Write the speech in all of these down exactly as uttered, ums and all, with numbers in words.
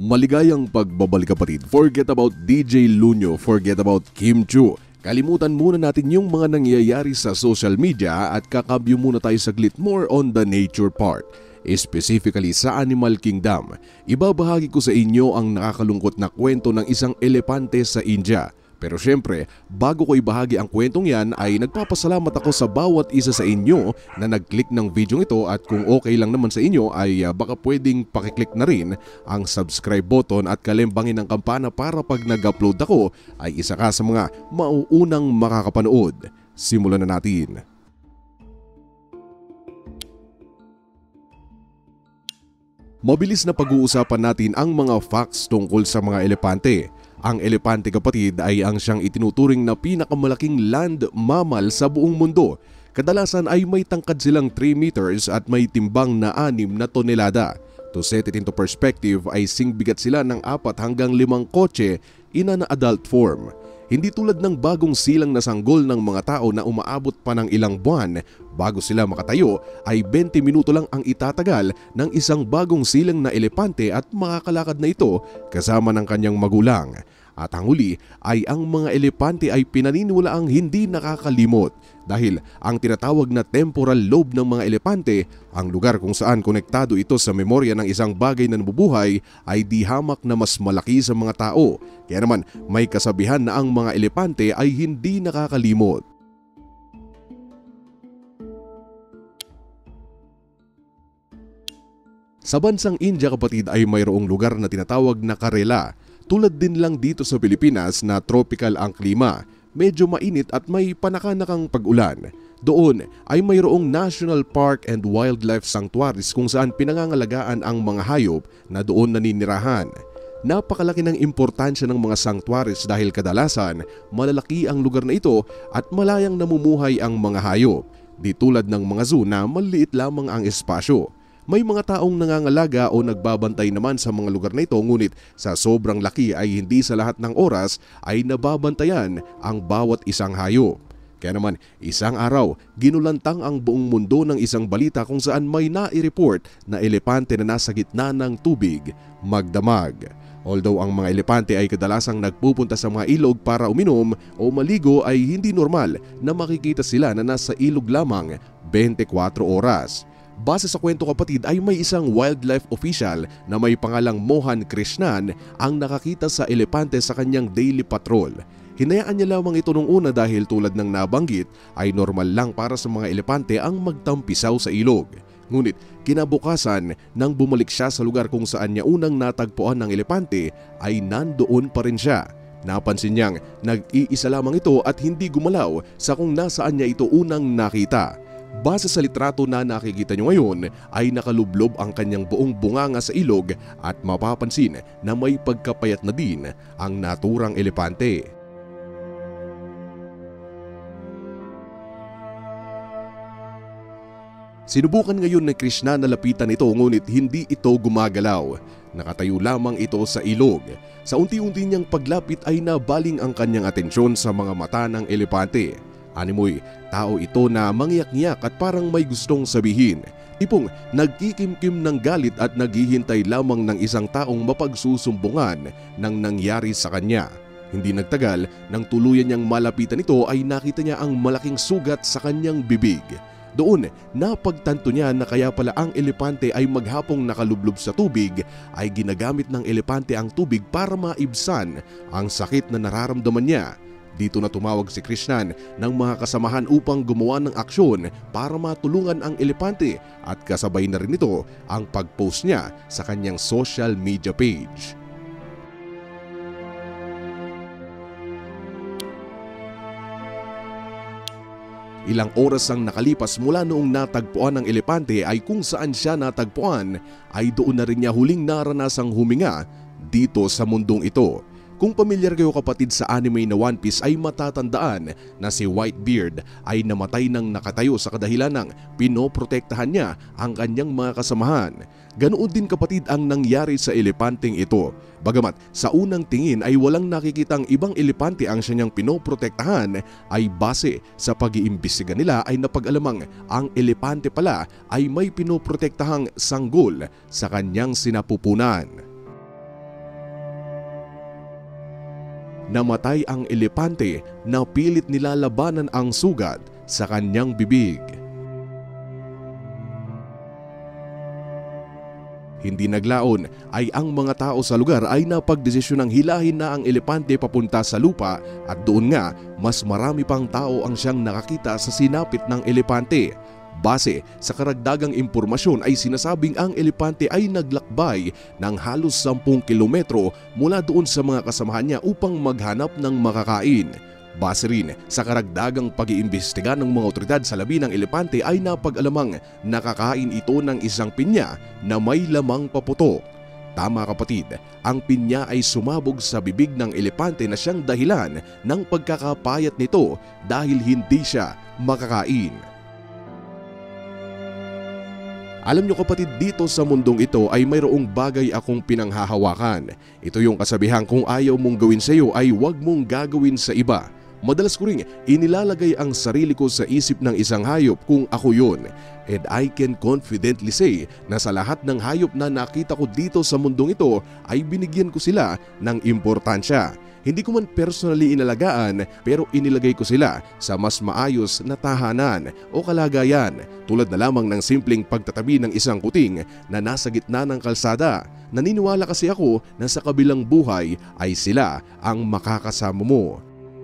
Maligayang pagbabalik kapatid. Forget about D J Lunyo, forget about Kim Chiu. Kalimutan muna natin yung mga nangyayari sa social media at kakabyo muna tayo saglit more on the nature part. Specifically sa Animal Kingdom. Ibabahagi ko sa inyo ang nakakalungkot na kwento ng isang elepante sa India. Pero syempre, bago ko ibahagi ang kwentong yan ay nagpapasalamat ako sa bawat isa sa inyo na nag-click ng video ito at kung okay lang naman sa inyo ay uh, baka pwedeng pakiclick na rin ang subscribe button at kalembangin ang kampana para pag nag-upload ako ay isa ka sa mga mauunang makakapanood. Simulan na natin. Mabilis na pag-uusapan natin ang mga facts tungkol sa mga elepante. Ang elepante kapatid ay ang siyang itinuturing na pinakamalaking land mammal sa buong mundo. Kadalasan ay may tangkad silang three meters at may timbang na anim na tonelada. To set it into perspective ay singbigat sila ng apat hanggang limang kotse in an adult form. Hindi tulad ng bagong silang na sanggol ng mga tao na umaabot pa ng ilang buwan bago sila makatayo ay twenty minuto lang ang itatagal ng isang bagong silang na elepante at makakalakad na ito kasama ng kanyang magulang. At ang huli ay ang mga elepante ay pinaniniwalaang hindi nakakalimot dahil ang tinatawag na temporal lobe ng mga elepante, ang lugar kung saan konektado ito sa memorya ng isang bagay na nabubuhay, ay di hamak na mas malaki sa mga tao. Kaya naman may kasabihan na ang mga elepante ay hindi nakakalimot. Sa bansang India kapatid ay mayroong lugar na tinatawag na Kerala. Tulad din lang dito sa Pilipinas na tropical ang klima, medyo mainit at may panakanakang pag-ulan. Doon ay mayroong National Park and Wildlife Sanctuaries kung saan pinangangalagaan ang mga hayop na doon naninirahan. Napakalaki ng importansya ng mga sanctuaries dahil kadalasan malalaki ang lugar na ito at malayang namumuhay ang mga hayop. Di tulad ng mga zoo na maliit lamang ang espasyo. May mga taong nangangalaga o nagbabantay naman sa mga lugar na ito ngunit sa sobrang laki ay hindi sa lahat ng oras ay nababantayan ang bawat isang hayop. Kaya naman isang araw ginulantang ang buong mundo ng isang balita kung saan may nai-report na elepante na nasa gitna ng tubig magdamag. Although ang mga elepante ay kadalasang nagpupunta sa mga ilog para uminom o maligo ay hindi normal na makikita sila na nasa ilog lamang twenty-four oras. Base sa kwento kapatid ay may isang wildlife official na may pangalang Mohan Krishnan ang nakakita sa elepante sa kanyang daily patrol. Hinayaan niya lamang ito nung una dahil tulad ng nabanggit ay normal lang para sa mga elepante ang magtampisaw sa ilog. Ngunit kinabukasan nang bumalik siya sa lugar kung saan niya unang natagpuan ng elepante ay nandoon pa rin siya. Napansin niyang nag-iisa lamang ito at hindi gumalaw sa kung nasaan niya ito unang nakita. Base sa litrato na nakikita nyo ngayon ay nakalublob ang kanyang buong bunganga sa ilog at mapapansin na may pagkapayat na din ang naturang elepante. Sinubukan ngayon ni Krishna na lapitan ito ngunit hindi ito gumagalaw. Nakatayo lamang ito sa ilog. Sa unti-unti niyang paglapit ay nabaling ang kanyang atensyon sa mga mata ng elepante. Animoy, tao ito na mangyak-ngyak at parang may gustong sabihin. Tipong nagkikimkim ng galit at naghihintay lamang ng isang taong mapagsusumbungan ng nangyari sa kanya. Hindi nagtagal, nang tuluyan niyang malapitan ito ay nakita niya ang malaking sugat sa kanyang bibig. Doon, napagtanto niya na kaya pala ang elepante ay maghapong nakalublob sa tubig ay ginagamit ng elepante ang tubig para maibsan ang sakit na nararamdaman niya. Dito na tumawag si Krishnan ng mga kasamahan upang gumawa ng aksyon para matulungan ang elepante at kasabay na rin ito ang pag-post niya sa kanyang social media page. Ilang oras ang nakalipas mula noong natagpuan ng elepante ay kung saan siya natagpuan ay doon na rin niya huling naranasang huminga dito sa mundong ito. Kung pamilyar kayo kapatid sa anime na One Piece ay matatandaan na si Whitebeard ay namatay nang nakatayo sa kadahilan ng pinoprotektahan niya ang kanyang mga kasamahan. Ganoon din kapatid ang nangyari sa elepanteng ito. Bagamat sa unang tingin ay walang nakikitang ibang elepante ang siya niyang pinoprotektahan, ay base sa pag-iimbestiga nila ay napag-alamang ang elepante pala ay may pinoprotektahang sanggol sa kanyang sinapupunan. namatay ang elepante na pilit nilalabanan ang sugat sa kanyang bibig. Hindi naglaon ay ang mga tao sa lugar ay napagdesisyon ng hilahin na ang elepante papunta sa lupa at doon nga mas marami pang tao ang siyang nakakita sa sinapit ng elepante. Base sa karagdagang impormasyon ay sinasabing ang elepante ay naglakbay ng halos sampung kilometro mula doon sa mga kasamahan niya upang maghanap ng makakain. Base rin sa karagdagang pag-iimbestiga ng mga otoridad sa labi ng elepante ay napag-alamang nakakain ito ng isang pinya na may lamang paputok. Tama kapatid, ang pinya ay sumabog sa bibig ng elepante na siyang dahilan ng pagkakapayat nito dahil hindi siya makakain. Alam nyo kapatid, dito sa mundong ito ay mayroong bagay akong pinanghahawakan. Ito yung kasabihan, kung ayaw mong gawin sa iyo ay huwag mong gagawin sa iba. Madalas ko rin inilalagay ang sarili ko sa isip ng isang hayop kung ako yun. And I can confidently say na sa lahat ng hayop na nakita ko dito sa mundong ito ay binigyan ko sila ng importansya. Hindi ko man personally inalagaan pero inilagay ko sila sa mas maayos na tahanan o kalagayan, tulad na lamang ng simpleng pagtatabi ng isang kuting na nasa gitna ng kalsada. Naniniwala kasi ako na sa kabilang buhay ay sila ang makakasama mo.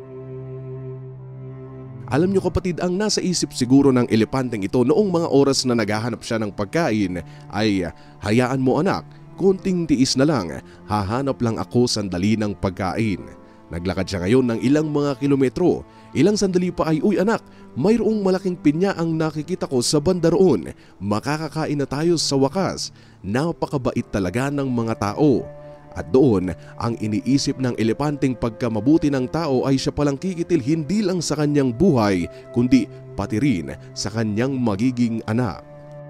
Alam nyo kapatid, ang nasa isip siguro ng elepanteng ito noong mga oras na naghahanap siya ng pagkain ay, hayaan mo anak, konting tiis na lang, hahanap lang ako sandali ng pagkain. Naglakad siya ngayon ng ilang mga kilometro. Ilang sandali pa ay, uy anak, mayroong malaking pinya ang nakikita ko sa banda roon. Makakakain na tayo sa wakas. Napakabait talaga ng mga tao. At doon, ang iniisip ng elepanteng pagkamabuti ng tao ay siya palang kikitil hindi lang sa kanyang buhay, kundi pati rin sa kanyang magiging anak.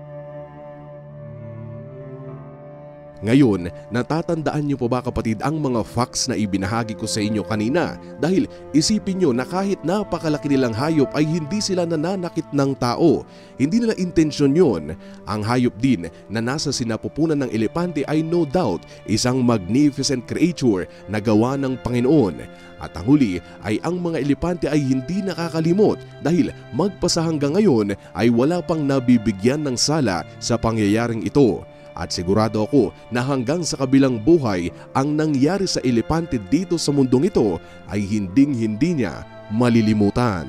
Ngayon, natatandaan niyo po ba kapatid ang mga facts na ibinahagi ko sa inyo kanina? Dahil isipin niyo na kahit napakalaki nilang hayop ay hindi sila nananakit ng tao. Hindi nila intensyon yun. Ang hayop din na nasa sinapupunan ng elepante ay no doubt isang magnificent creature na gawa ng Panginoon. At ang huli ay ang mga elepante ay hindi nakakalimot dahil magpasa hanggang ngayon ay wala pang nabibigyan ng sala sa pangyayaring ito. At sigurado ako na hanggang sa kabilang buhay ang nangyari sa elepante dito sa mundong ito ay hinding-hindi niya malilimutan.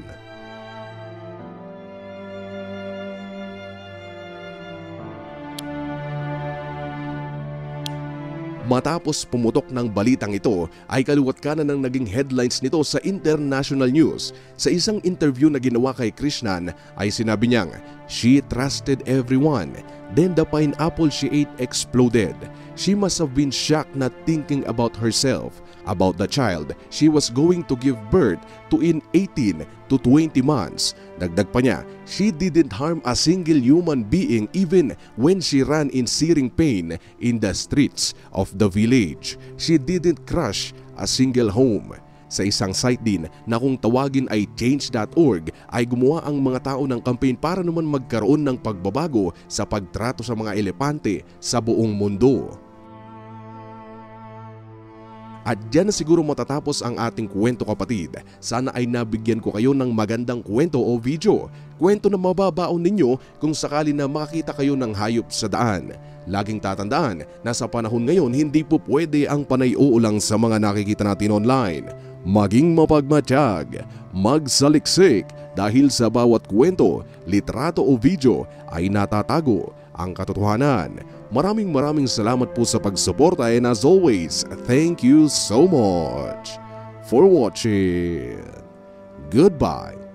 Matapos pumutok ng balitang ito ay kaluwat ka na ng naging headlines nito sa international news. Sa isang interview na ginawa kay Krishnan ay sinabi niyang, "She trusted everyone. Then the pineapple she ate exploded. She must have been shocked not thinking about herself, about the child she was going to give birth to in eighteen to twenty months. Dagdag pa niya, she didn't harm a single human being even when she ran in searing pain in the streets of the village. She didn't crush a single home." Sa isang site din na kung tawagin ay change dot org ay gumawa ang mga tao ng campaign para naman magkaroon ng pagbabago sa pagtrato sa mga elepante sa buong mundo. At dyan na siguro matatapos ang ating kwento kapatid. Sana ay nabigyan ko kayo ng magandang kwento o video. Kwento na mababaon ninyo kung sakali na makakita kayo ng hayop sa daan. Laging tatandaan na sa panahon ngayon hindi po pwede ang panay-uulang sa mga nakikita natin online. Maging mapagmatyag, magsaliksik dahil sa bawat kwento, litrato o video ay natatago ang katotohanan. Maraming maraming salamat po sa pagsuporta and as always, thank you so much for watching. Goodbye.